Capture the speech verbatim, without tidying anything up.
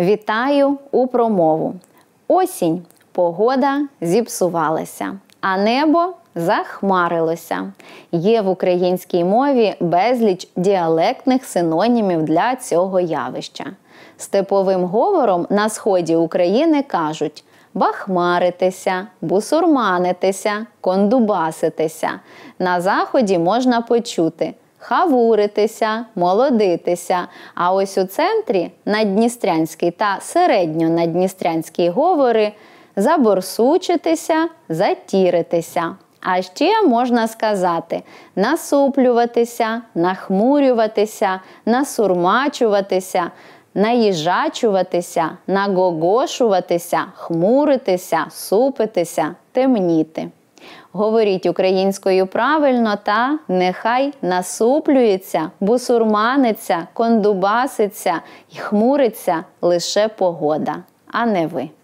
Вітаю у промову. Осінь. Погода зіпсувалася, а небо захмарилося. Є в українській мові безліч діалектних синонімів для цього явища. Степовим говором на сході України кажуть бахмаритися, бусурманитися, кондубаситися. На заході можна почути хавуритися, молодитися. А ось у центрі наддністрянський та середньонаддністрянський говори заборсучитися, затіритися. А ще можна сказати насуплюватися, нахмурюватися, насурмачуватися, наїжачуватися, нагогошуватися, хмуритися, супитися, темніти. Говоріть українською правильно та нехай насуплюється, бусурманиться, кондубаситься і хмуриться лише погода, а не ви.